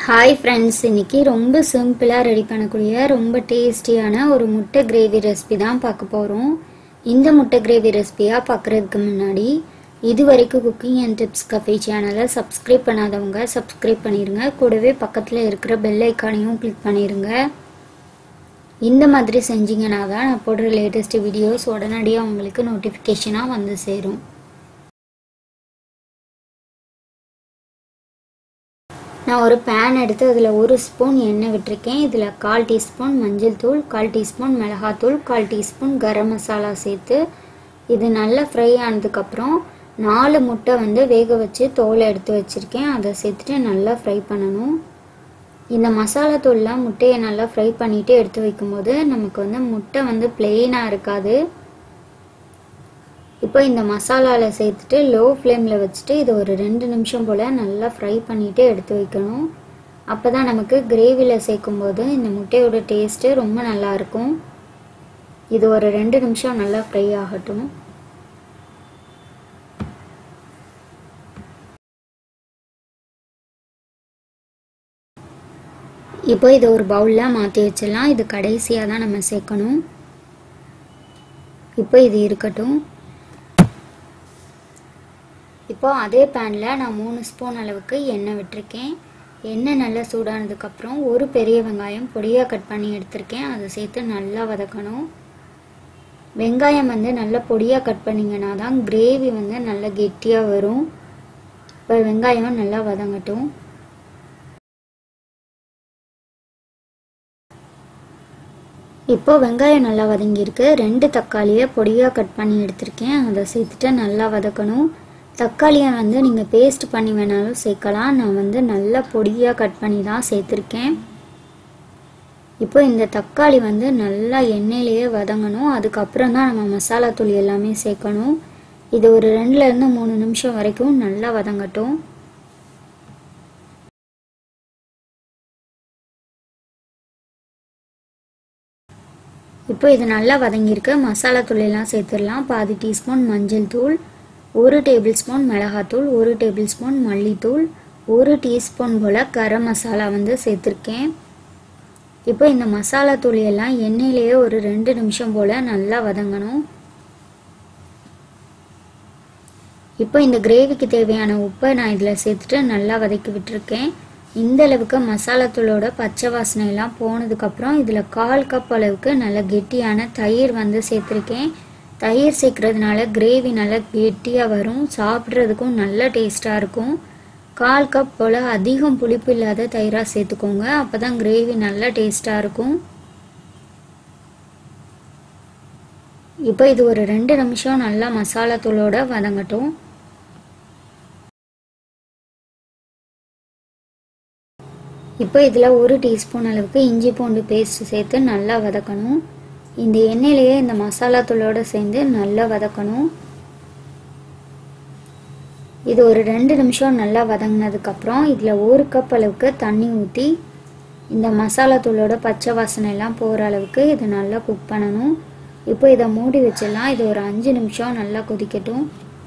Hi friends, இன்னைக்கு ரொம்ப சிம்பிளாக ரெடி பண்ணக்கூடிய ரொம்ப டேஸ்டியான ஒரு முட்டை கிரேவி ரெசிபி தான் பார்க்க போகிறோம். இந்த முட்டை கிரேவி ரெசிபியாக பார்க்குறதுக்கு முன்னாடி இது வரைக்கும் குக்கிங் அண்ட் டிப்ஸ் கஃபே சேனலை சப்ஸ்கிரைப் பண்ணாதவங்க சப்ஸ்கிரைப் பண்ணிடுங்க. கூடவே பக்கத்தில் இருக்கிற பெல் ஐக்கானையும் கிளிக் பண்ணிடுங்க. இந்த மாதிரி செஞ்சிங்கன்னா தான் நான் போடுற லேட்டஸ்ட் வீடியோஸ் உடனடியாக உங்களுக்கு நோட்டிஃபிகேஷனாக வந்து சேரும். நான் ஒரு பேன் எடுத்து அதில் 1 ஸ்பூன் எண்ணெய் விட்டுருக்கேன். இதில் 1/4 டீஸ்பூன் மஞ்சள் தூள், 1/4 டீஸ்பூன் மிளகாத்தூள், 1/4 டீஸ்பூன் கரம் மசாலா சேர்த்து இது நல்லா ஃப்ரை ஆனதுக்கப்புறம் 4 முட்டை வேக வச்சு தோலை எடுத்து வச்சுருக்கேன். அதை சேர்த்துட்டு நல்லா ஃப்ரை பண்ணணும். இந்த மசாலா தூள்லாம் முட்டையை நல்லா ஃப்ரை பண்ணிவிட்டு எடுத்து வைக்கும்போது நமக்கு முட்டை பிளெயினாக இருக்காது. இப்போ இந்த மசாலாவில் சேர்த்துட்டு லோ ஃப்ளேமில் வச்சுட்டு இது ஒரு 2 நிமிஷம் போல் நல்லா ஃப்ரை பண்ணிவிட்டு எடுத்து வைக்கணும். அப்போ தான் நமக்கு கிரேவியில் சேர்க்கும்போது இந்த முட்டையோட டேஸ்ட்டு ரொம்ப நல்லாயிருக்கும். இது ஒரு 2 நிமிஷம் நல்லா ஃப்ரை ஆகட்டும். இப்போ இதை ஒரு பவுலில் மாற்றி வச்சிடலாம். இது கடைசியாக தான் நம்ம சேர்க்கணும். இப்போ இது இருக்கட்டும். இப்போ அதே பேனில் நான் 3 ஸ்பூன் அளவுக்கு எண்ணெய் விட்டுருக்கேன். எண்ணெய் நல்லா சூடானதுக்கப்புறம் ஒரு பெரிய வெங்காயம் பொடியாக கட் பண்ணி எடுத்திருக்கேன். அதை சேர்த்து நல்லா வதக்கணும். வெங்காயம் நல்லா பொடியாக கட் பண்ணிங்கன்னா தான் கிரேவி நல்லா கெட்டியாக வரும். இப்போ வெங்காயம் நல்லா வதங்கட்டும். இப்போ வெங்காயம் நல்லா வதங்கியிருக்கு. 2 தக்காளியை பொடியாக கட் பண்ணி எடுத்திருக்கேன். அதை சேர்த்துட்டு நல்லா வதக்கணும். தக்காளியை நீங்கள் பேஸ்ட் பண்ணி வேணாலும் சேர்க்கலாம். நான் நல்லா பொடியாக கட் பண்ணி தான் சேர்த்துருக்கேன். இப்போ இந்த தக்காளி நல்லா எண்ணெயிலேயே வதங்கணும். அதுக்கப்புறம் தான் நம்ம மசாலா தூள் எல்லாமே சேர்க்கணும். இது ஒரு 2லேருந்து 3 நிமிஷம் வரைக்கும் நல்லா வதங்கட்டும். இப்போ இது நல்லா வதங்கியிருக்கு. மசாலா தூள் எல்லாம் சேர்த்துடலாம். 1/2 டீஸ்பூன் மஞ்சள் தூள், 1 டேபிள் ஸ்பூன் மிளகாத்தூள், 1 டேபிள் ஸ்பூன் மல்லித்தூள், 1 டீஸ்பூன் போல் கரம் மசாலா சேர்த்துருக்கேன். இப்போ இந்த மசாலா தூள் எல்லாம் எண்ணெயிலேயே ஒரு 2 நிமிஷம் போல் நல்லா வதங்கணும். இப்போ இந்த கிரேவிக்கு தேவையான உப்பை நான் இதில் சேர்த்துட்டு நல்லா வதக்கி விட்டுருக்கேன். இந்த அளவுக்கு மசாலா தூளோட பச்சை வாசனை எல்லாம் போனதுக்கப்புறம் இதில் 1/4 கப் அளவுக்கு நல்ல கெட்டியான தயிர் சேர்த்துருக்கேன். தயிர் சேர்க்கறதுனால கிரேவி நல்லா கெட்டியாக வரும். சாப்பிட்றதுக்கும் நல்ல டேஸ்ட்டாக இருக்கும். 1/4 கப் போல் அதிகம் புளிப்பு இல்லாத தயிராக சேர்த்துக்கோங்க. அப்போ தான் கிரேவி நல்லா டேஸ்ட்டாக இருக்கும். இப்போ இது ஒரு 2 நிமிஷம் நல்லா மசாலா தூளோட வதங்கட்டும். இப்போ இதில் 1 டீஸ்பூன் அளவுக்கு இஞ்சி பூண்டு பேஸ்ட் சேர்த்து நல்லா வதக்கணும். இந்த எண்ணெயிலேயே இந்த மசாலா தூளோடு சேர்ந்து நல்லா வதக்கணும். இது ஒரு 2 நிமிஷம் நல்லா வதங்கினதுக்கப்புறம் இதில் 1 கப் அளவுக்கு தண்ணி ஊற்றி இந்த மசாலா தூளோட பச்சை வாசனை எல்லாம் போகிற அளவுக்கு இதை நல்லா குக் பண்ணணும். இப்போ இதை மூடி வச்சிடலாம். இது ஒரு 5 நிமிஷம் நல்லா கொதிக்கட்டும்.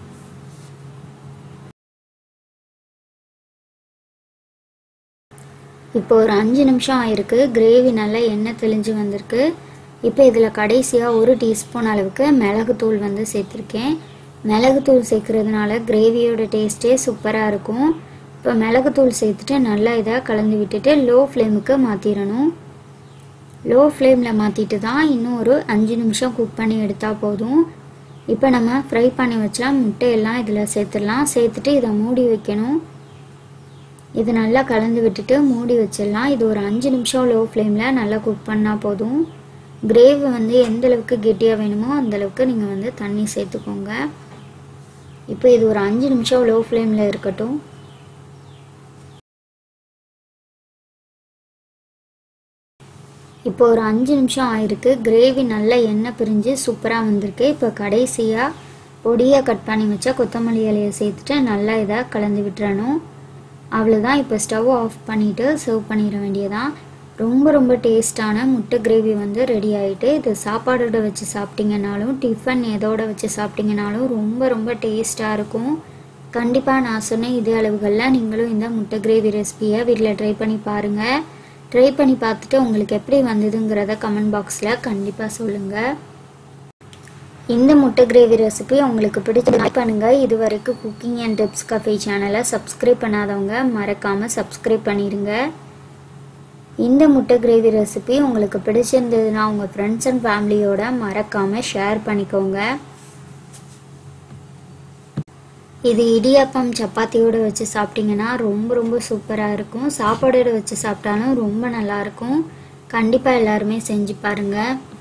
இப்போ ஒரு 5 நிமிஷம் ஆயிருக்கு. கிரேவி நல்லா எண்ணெய் தெளிஞ்சு வந்திருக்கு. இப்போ இதில் கடைசியாக 1 டீஸ்பூன் அளவுக்கு மிளகுத்தூள் சேர்த்துருக்கேன். மிளகுத்தூள் சேர்க்கறதுனால கிரேவியோட டேஸ்ட்டே சூப்பராக இருக்கும். இப்போ மிளகுத்தூள் சேர்த்துட்டு நல்லா இதை கலந்து விட்டுட்டு லோ ஃப்ளேமுக்கு மாற்றிடணும். லோ ஃப்ளேமில் மாற்றிட்டு தான் இன்னும் ஒரு 5 நிமிஷம் குக் பண்ணி எடுத்தால் போதும். இப்போ நம்ம ஃப்ரை பண்ணி வச்சா முட்டையெல்லாம் இதில் சேர்த்துடலாம். சேர்த்துட்டு இதை மூடி வைக்கணும். இது நல்லா கலந்து விட்டுட்டு மூடி வச்சிடலாம். இது ஒரு 5 நிமிஷம் லோ ஃப்ளேமில் நல்லா குக் பண்ணால் போதும். கிரேவி எந்த அளவுக்கு கெட்டியாக வேணுமோ அந்தளவுக்கு நீங்கள் தண்ணி சேர்த்துக்கோங்க. இப்போ இது ஒரு 5 நிமிஷம் லோ ஃப்ளேமில் இருக்கட்டும். இப்போ ஒரு 5 நிமிஷம் ஆயிருக்கு. கிரேவி நல்லா எண்ணெய் பிரிஞ்சு சூப்பராக வந்திருக்கு. இப்போ கடைசியாக பொடியாக கட் பண்ணி வச்சா கொத்தமல்லி இலையை சேர்த்துட்டு நல்லா இதை கலந்து விட்டுறணும். அவ்வளோதான். இப்போ ஸ்டவ் ஆஃப் பண்ணிவிட்டு சர்வ் பண்ணிட வேண்டியதான். ரொம்ப ரொம்ப டேஸ்டான முட்டை கிரேவி ரெடி ஆகிட்டு. இது சாப்பாடோட வச்சு சாப்பிட்டிங்கனாலும் டிஃபன் எதோட வச்சு சாப்பிட்டிங்கனாலும் ரொம்ப ரொம்ப டேஸ்ட்டாக இருக்கும். கண்டிப்பாக நான் சொன்ன இதே அளவுகளில் நீங்களும் இந்த முட்டை கிரேவி ரெசிபியை வீட்டில் ட்ரை பண்ணி பாருங்கள். ட்ரை பண்ணி பார்த்துட்டு உங்களுக்கு எப்படி வந்ததுங்கிறத கமெண்ட் பாக்ஸில் கண்டிப்பாக சொல்லுங்கள். இந்த முட்டை கிரேவி ரெசிபி உங்களுக்கு பிடிச்சது பண்ணுங்கள். இது வரைக்கும் குக்கிங் அண்ட் டிப்ஸ் கஃபே சேனலை சப்ஸ்கிரைப் பண்ணாதவங்க மறக்காமல் சப்ஸ்கிரைப் பண்ணிடுங்க. இந்த முட்டை கிரேவி ரெசிபி உங்களுக்கு பிடிச்சிருந்ததுன்னா உங்கள் ஃப்ரெண்ட்ஸ் அண்ட் ஃபேமிலியோட மறக்காமல் ஷேர் பண்ணிக்கோங்க. இது இடியாப்பம் சப்பாத்தியோடு வச்சு சாப்பிட்டிங்கன்னா ரொம்ப ரொம்ப சூப்பராக இருக்கும். சாப்பாடோடு வச்சு சாப்பிட்டாலும் ரொம்ப நல்லாயிருக்கும். கண்டிப்பாக எல்லாருமே செஞ்சு பாருங்கள்.